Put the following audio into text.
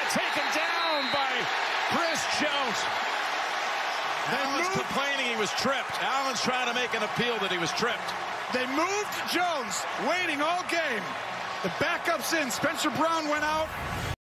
taken down by Chris Jones. Allen's complaining he was tripped. Allen's trying to make an appeal that he was tripped. They moved Jones, waiting all game. The backup's in. Spencer Brown went out.